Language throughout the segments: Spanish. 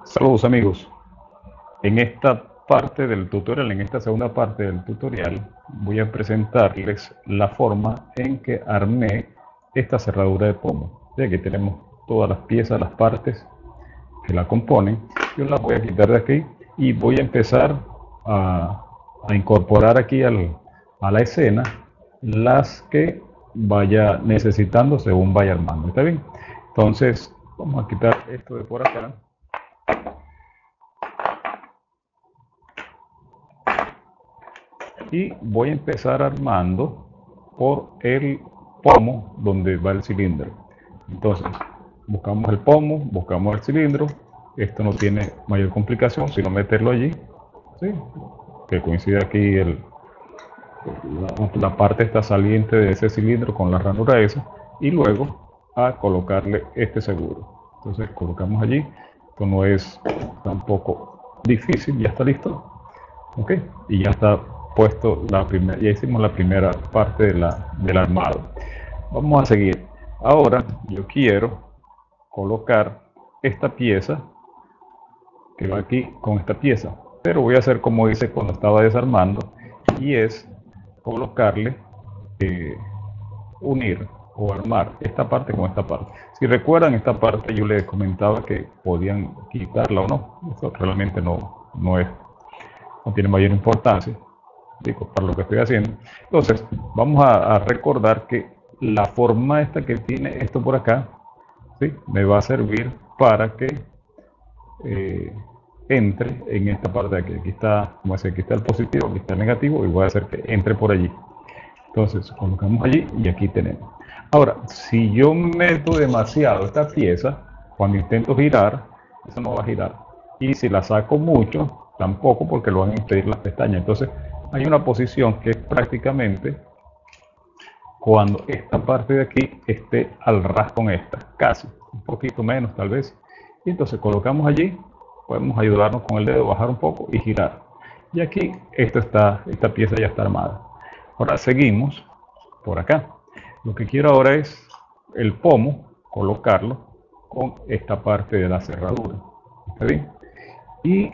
Saludos amigos. En esta parte del tutorial, en esta segunda parte del tutorial, voy a presentarles la forma en que armé esta cerradura de pomo. Ya que tenemos todas las piezas, las partes que la componen. Yo las voy a quitar de aquí y voy a empezar a, a incorporar aquí a la escena las que vaya necesitando según vaya armando. ¿Está bien? Entonces, vamos a quitar esto de por acá. Y voy a empezar armando por el pomo donde va el cilindro. Entonces buscamos el pomo, buscamos el cilindro. Esto no tiene mayor complicación sino meterlo allí, ¿sí? Que coincide aquí la parte esta saliente de ese cilindro con la ranura esa, y luego a colocarle este seguro. Entonces colocamos allí. Esto no es tampoco difícil, ya está listo. Ok, y ya está puesto la primera, ya hicimos la primera parte del armado. Vamos a seguir. Ahora yo quiero colocar esta pieza que va aquí con esta pieza, pero voy a hacer como hice cuando estaba desarmando, y es colocarle, unir o armar esta parte con esta parte. Si recuerdan, esta parte yo les comentaba que podían quitarla o no. Eso realmente no tiene mayor importancia, digo, para lo que estoy haciendo. Entonces vamos a recordar que la forma esta que tiene esto por acá, ¿sí? Me va a servir para que eh, entre en esta parte de aquí. Aquí está, como decir, aquí está el positivo, aquí está el negativo, y voy a hacer que entre por allí. Entonces colocamos allí y aquí tenemos. Ahora, si yo meto demasiado esta pieza, cuando intento girar, eso no va a girar. Y si la saco mucho, tampoco, porque lo van a impedir las pestañas. Entonces hay una posición que es prácticamente cuando esta parte de aquí esté al ras con esta, casi, un poquito menos tal vez. Y entonces colocamos allí, podemos ayudarnos con el dedo, bajar un poco y girar. Y aquí esta pieza ya está armada. Ahora seguimos por acá. Lo que quiero ahora es el pomo, colocarlo con esta parte de la cerradura. ¿Está bien? Y,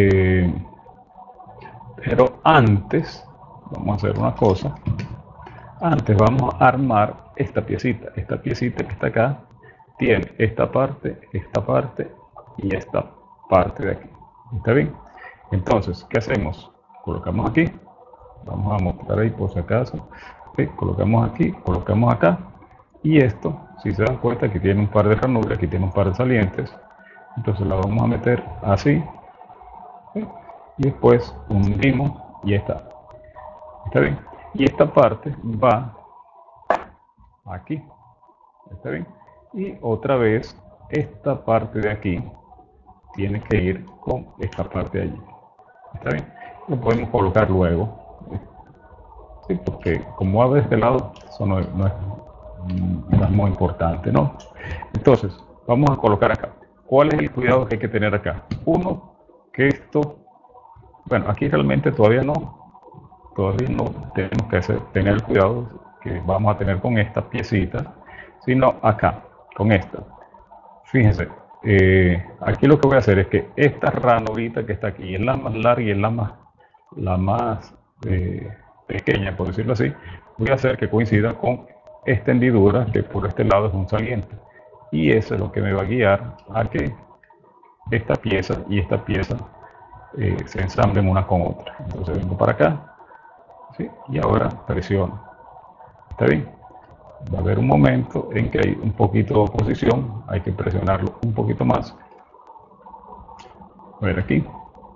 pero antes, vamos a hacer una cosa. Antes vamos a armar esta piecita. Esta piecita que está acá tiene esta parte y esta parte de aquí. ¿Está bien? Entonces, ¿qué hacemos? Colocamos aquí. Vamos a mostrar ahí por si acaso. ¿Sí? Colocamos aquí, colocamos acá. Y esto, si se dan cuenta, aquí tiene un par de ranuras, aquí tiene un par de salientes. Entonces la vamos a meter así. ¿Sí? Y después hundimos y ya está. ¿Está bien? Y esta parte va aquí. ¿Está bien? Y otra vez, esta parte de aquí tiene que ir con esta parte de allí. ¿Está bien? Lo podemos colocar luego. Sí, porque como va de este lado, eso no es muy importante, ¿no? Entonces, vamos a colocar acá. ¿Cuál es el cuidado que hay que tener acá? Uno, que esto, bueno, aquí realmente todavía no tenemos que tener el cuidado que vamos a tener con esta piecita, sino acá, con esta. Fíjense, aquí lo que voy a hacer es que esta ranurita que está aquí es la más larga y es la más pequeña, por decirlo así. Voy a hacer que coincida con esta hendidura que por este lado es un saliente, y eso es lo que me va a guiar a que esta pieza y esta pieza se ensamblen una con otra. Entonces vengo para acá, ¿sí? Y ahora presiono. ¿Está bien? Va a haber un momento en que hay un poquito de oposición, hay que presionarlo un poquito más. A ver aquí,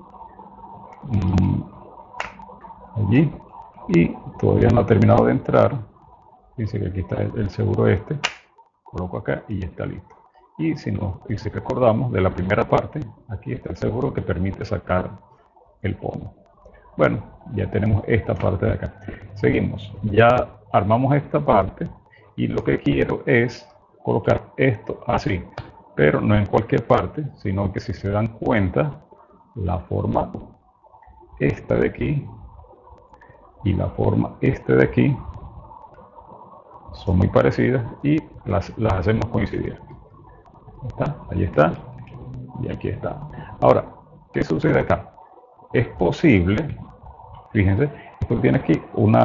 allí, y todavía no ha terminado de entrar. Dice que aquí está el seguro este, coloco acá y ya está listo. Y si recordamos de la primera parte, aquí está el seguro que permite sacar el pomo. Bueno, ya tenemos esta parte de acá. Seguimos, ya armamos esta parte y lo que quiero es colocar esto así, pero no en cualquier parte, sino que si se dan cuenta, la forma esta de aquí y la forma esta de aquí son muy parecidas y las hacemos coincidir. ¿Está? Ahí está y aquí está. Ahora, ¿qué sucede acá? Es posible, fíjense, esto tiene aquí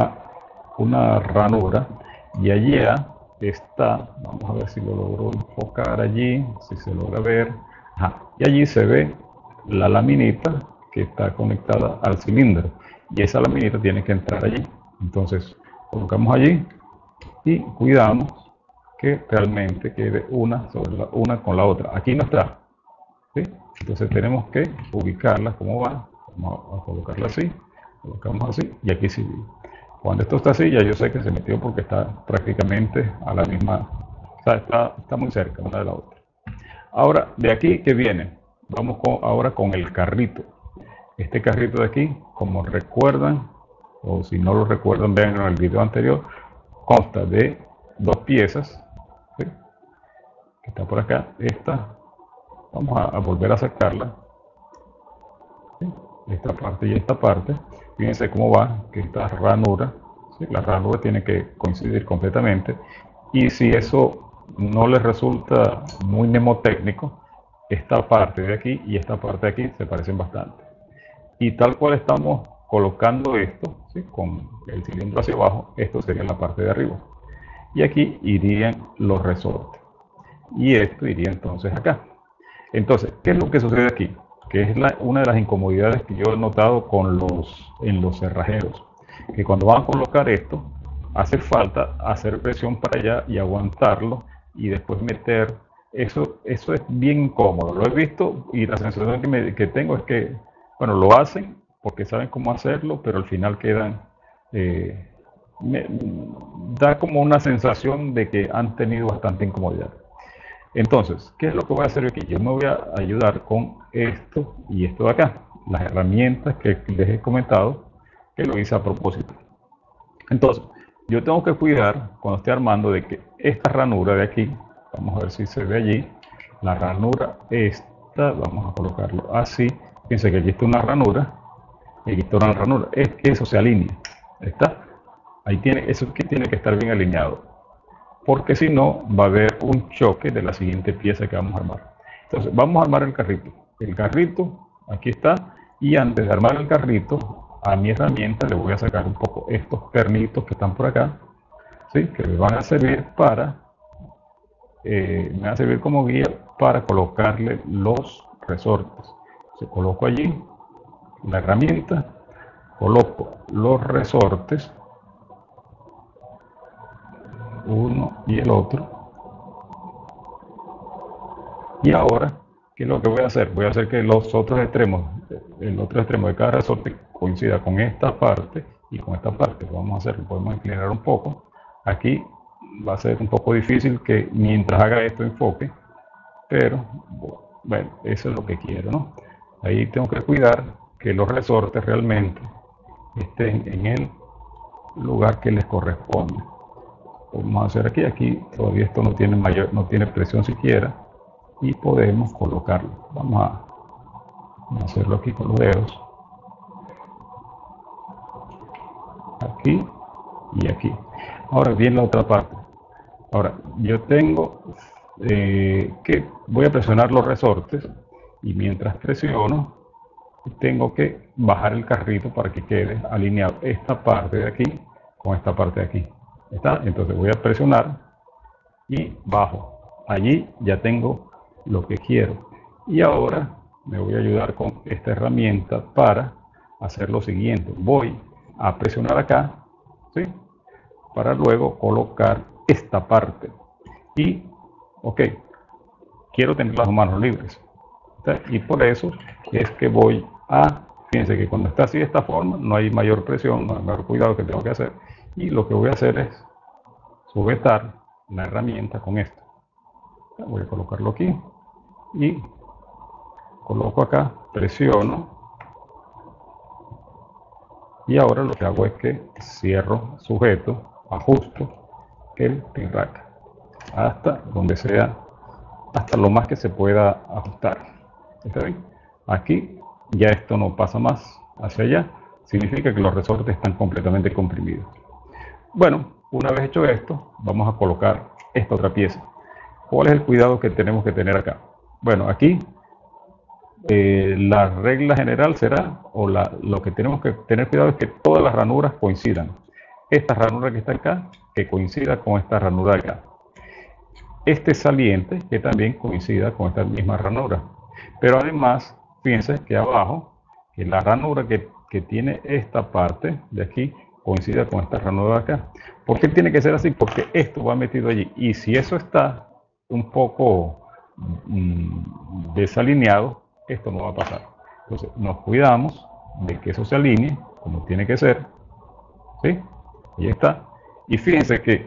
una ranura y allí está, vamos a ver si lo logro enfocar allí, si se logra ver, ajá, y allí se ve la laminita que está conectada al cilindro y esa laminita tiene que entrar allí. Entonces colocamos allí y cuidamos que realmente quede una sobre una con la otra. Aquí no está, ¿sí? Entonces tenemos que ubicarla como va. Vamos a colocarla así, colocamos así y aquí sí. Cuando esto está así, ya yo sé que se metió porque está prácticamente a la misma, o sea, está muy cerca una de la otra. Ahora, de aquí que viene, vamos ahora con el carrito. Este carrito de aquí, como recuerdan, o si no lo recuerdan, vean en el video anterior, consta de dos piezas, ¿sí? Que está por acá. Esta, vamos a volver a sacarla, ¿sí? Esta parte y esta parte. Fíjense cómo va, que esta ranura, ¿sí? La ranura tiene que coincidir completamente. Y si eso no les resulta muy mnemotécnico, esta parte de aquí y esta parte de aquí se parecen bastante. Y tal cual estamos colocando esto, ¿sí? Con el cilindro hacia abajo, esto sería la parte de arriba. Y aquí irían los resortes. Y esto iría entonces acá. Entonces, ¿qué es lo que sucede aquí? Que es una de las incomodidades que yo he notado en los cerrajeros. Que cuando van a colocar esto, hace falta hacer presión para allá y aguantarlo y después meter. Eso es bien incómodo. Lo he visto y la sensación que tengo es que, bueno, lo hacen porque saben cómo hacerlo, pero al final quedan, eh, me, da como una sensación de que han tenido bastante incomodidad. Entonces, ¿qué es lo que voy a hacer aquí? Yo me voy a ayudar con esto y esto de acá, las herramientas que les he comentado, que lo hice a propósito. Entonces, yo tengo que cuidar cuando esté armando de que esta ranura de aquí, vamos a ver si se ve allí, la ranura esta, vamos a colocarlo así, fíjense que aquí está una ranura y aquí está una ranura, es que eso se alinee, ¿está? Ahí tiene, eso que tiene que estar bien alineado, porque si no va a haber un choque de la siguiente pieza que vamos a armar. Entonces vamos a armar el carrito. El carrito, aquí está, y antes de armar el carrito, a mi herramienta le voy a sacar un poco estos pernitos que están por acá, ¿sí? Que me van a servir me van a servir como guía para colocarle los resortes. Se coloco allí la herramienta, coloco los resortes, uno y el otro. Y ahora, ¿qué es lo que voy a hacer? Voy a hacer que los otros extremos, el otro extremo de cada resorte coincida con esta parte y con esta parte. Lo vamos a hacer, lo podemos inclinar un poco. Aquí va a ser un poco difícil que mientras haga esto enfoque, pero bueno, eso es lo que quiero, ¿no? Ahí tengo que cuidar que los resortes realmente estén en el lugar que les corresponde. Vamos a hacer aquí todavía esto no tiene no tiene presión siquiera y podemos colocarlo. Vamos a hacerlo aquí con los dedos, aquí y aquí. Ahora bien la otra parte. Ahora yo tengo que voy a presionar los resortes y mientras presiono tengo que bajar el carrito para que quede alineado esta parte de aquí con esta parte de aquí. ¿Está? Entonces voy a presionar y bajo. Allí ya tengo lo que quiero. Y ahora me voy a ayudar con esta herramienta para hacer lo siguiente. Voy a presionar acá, ¿sí? Para luego colocar esta parte. Y, ok, quiero tener las manos libres. ¿Sí? Y por eso es que voy fíjense que cuando está así de esta forma, no hay mayor presión, no hay mayor cuidado que tengo que hacer. Y lo que voy a hacer es sujetar la herramienta con esto. Voy a colocarlo aquí y coloco acá, presiono y ahora lo que hago es que cierro, sujeto, ajusto el pin rack hasta donde sea, hasta lo más que se pueda ajustar. ¿Está bien? Aquí ya esto no pasa más hacia allá, significa que los resortes están completamente comprimidos. Bueno, una vez hecho esto, vamos a colocar esta otra pieza. ¿Cuál es el cuidado que tenemos que tener acá? Bueno, aquí la regla general será, lo que tenemos que tener cuidado es que todas las ranuras coincidan. Esta ranura que está acá, que coincida con esta ranura de acá. Este saliente, que también coincida con esta misma ranura. Pero además, fíjense que abajo, que la ranura que tiene esta parte de aquí, coincida con esta ranura de acá. ¿Por qué tiene que ser así? Porque esto va metido allí. Y si eso está un poco desalineado, esto no va a pasar. Entonces nos cuidamos de que eso se alinee como tiene que ser, ¿sí? Ahí está. Y fíjense que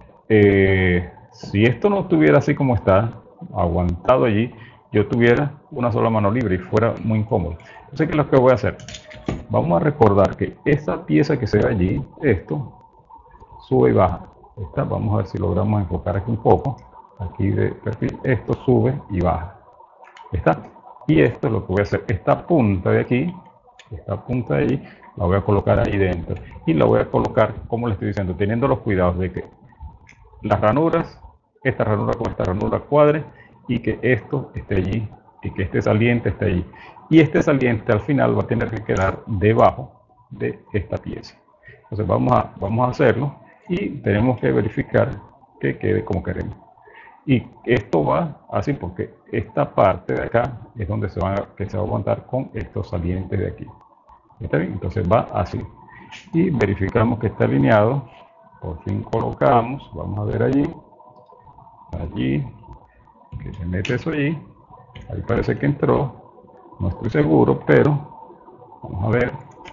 si esto no estuviera así como está, aguantado allí, yo tuviera una sola mano libre y fuera muy incómodo. Entonces, ¿qué es lo que voy a hacer? Vamos a recordar que esta pieza que se ve allí, esto, sube y baja. Esta, vamos a ver si logramos enfocar aquí un poco. Aquí de perfil, esto sube y baja. ¿Está? Y esto es lo que voy a hacer. Esta punta de aquí, esta punta de allí, la voy a colocar ahí dentro. Y la voy a colocar, como les estoy diciendo, teniendo los cuidados de que las ranuras, esta ranura con esta ranura cuadre y que esto esté allí y que este saliente esté allí. Y este saliente al final va a tener que quedar debajo de esta pieza. Entonces vamos a hacerlo y tenemos que verificar que quede como queremos. Y esto va así porque esta parte de acá es donde se va a aguantar con estos salientes de aquí. ¿Está bien? Entonces va así. Y verificamos que está alineado. Por fin colocamos, vamos a ver allí, que se mete eso allí. Ahí parece que entró. No estoy seguro, pero vamos a ver.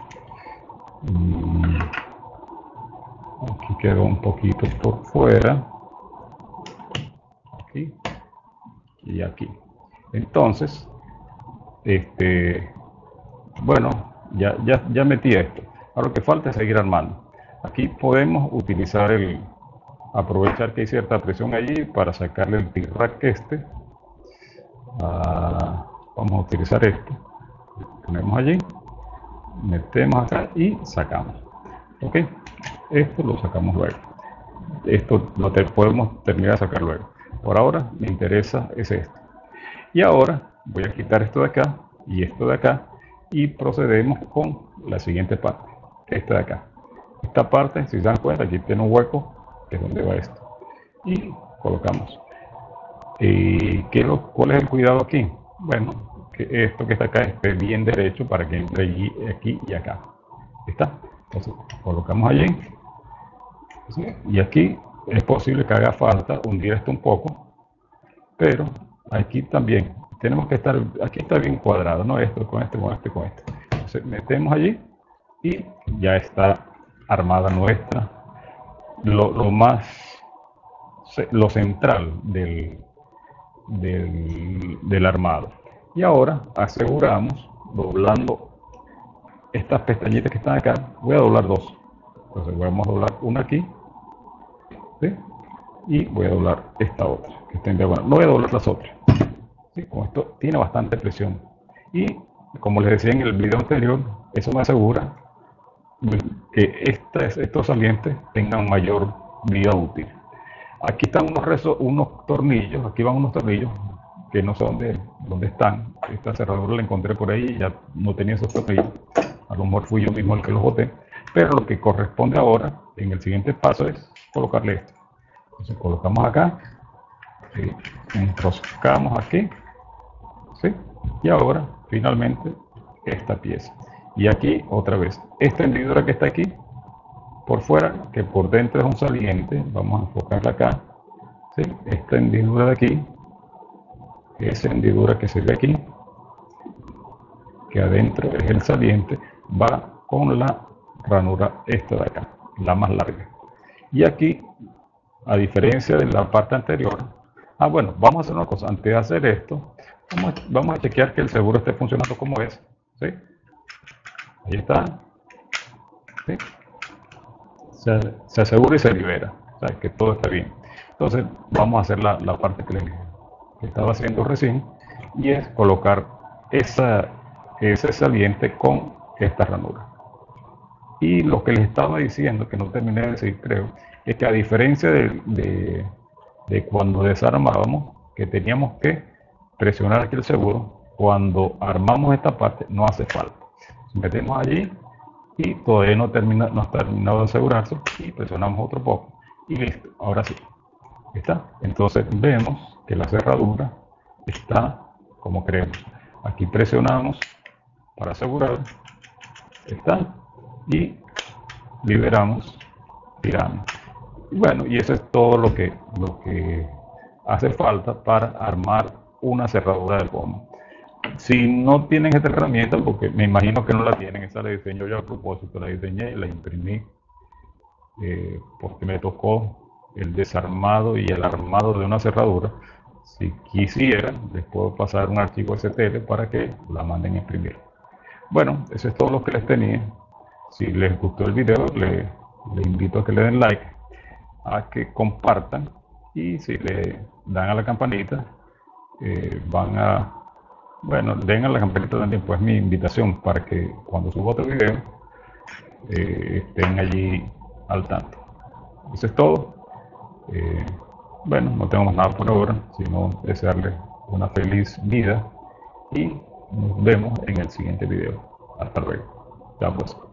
Aquí quedó un poquito por fuera. Aquí y aquí. Entonces, bueno, ya metí esto. Ahora lo que falta es seguir armando. Aquí podemos utilizar aprovechar que hay cierta presión allí para sacarle el T-Rack este. Vamos a utilizar esto. Ponemos allí, metemos acá y sacamos. Ok, esto lo sacamos luego. Esto lo podemos terminar de sacar luego. Por ahora me interesa es esto. Y ahora voy a quitar esto de acá y esto de acá y procedemos con la siguiente parte, esta de acá. Esta parte, si se dan cuenta, aquí tiene un hueco que es donde va esto. Y colocamos. ¿Cuál es el cuidado aquí? Bueno, que esto que está acá esté bien derecho para que entre allí, aquí y acá. ¿Está? Entonces colocamos allí. ¿Sí? Y aquí es posible que haga falta hundir esto un poco, pero aquí también tenemos que estar, aquí está bien cuadrado, ¿no? Esto con este, con este, con este. Entonces metemos allí y ya está armada nuestra, lo central del armado. Y ahora aseguramos, doblando estas pestañitas que están acá, voy a doblar dos. Entonces vamos a doblar una aquí, ¿sí? Y voy a doblar esta otra, que está en diagonal. No voy a doblar las otras. ¿Sí? Con esto tiene bastante presión. Y como les decía en el video anterior, eso me asegura que estos salientes tengan mayor vida útil. Aquí están unos tornillos, aquí van unos tornillos que no sé dónde están. Esta cerradura la encontré por ahí y ya no tenía esos tornillos. A lo mejor fui yo mismo el que los boté. Pero lo que corresponde ahora, en el siguiente paso, es colocarle esto. Entonces colocamos acá, enroscamos aquí, ¿sí? Y ahora, finalmente, esta pieza. Y aquí, otra vez, esta hendidura que está aquí, por fuera, que por dentro es un saliente, vamos a enfocarla acá, ¿sí? Esta hendidura de aquí, esa hendidura que se ve aquí, que adentro es el saliente, va con la ranura esta de acá, la más larga. Y aquí, a diferencia de la parte anterior, bueno, vamos a hacer una cosa, antes de hacer esto, vamos a chequear que el seguro esté funcionando como es, ¿sí? Ahí está, ¿sí? Se asegura y se libera, o sea, que todo está bien. Entonces vamos a hacer la parte que estaba haciendo recién, y es colocar ese saliente con esta ranura. Y lo que les estaba diciendo, que no terminé de decir, creo, es que a diferencia de cuando desarmábamos, que teníamos que presionar aquí el seguro, cuando armamos esta parte no hace falta. Metemos allí y todavía no ha terminado de asegurarse y presionamos otro poco y listo, ahora sí, está. Entonces vemos que la cerradura está como queremos. Aquí presionamos para asegurar, está, y liberamos, tiramos. Y bueno, y eso es todo lo que hace falta para armar una cerradura de goma. Si no tienen esta herramienta, porque me imagino que no la tienen, esa la diseño yo a propósito, la diseñé y la imprimí porque me tocó el desarmado y el armado de una cerradura. Si quisieran, les puedo pasar un archivo STL para que la manden a imprimir. Bueno, eso es todo lo que les tenía. Si les gustó el video, les invito a que le den like, a que compartan y si le dan a la campanita, bueno, den a la campanita también, pues mi invitación para que cuando suba otro video estén allí al tanto. Eso es todo. Bueno, no tengo más nada por ahora, sino desearles una feliz vida y nos vemos en el siguiente video. Hasta luego. Chao pues.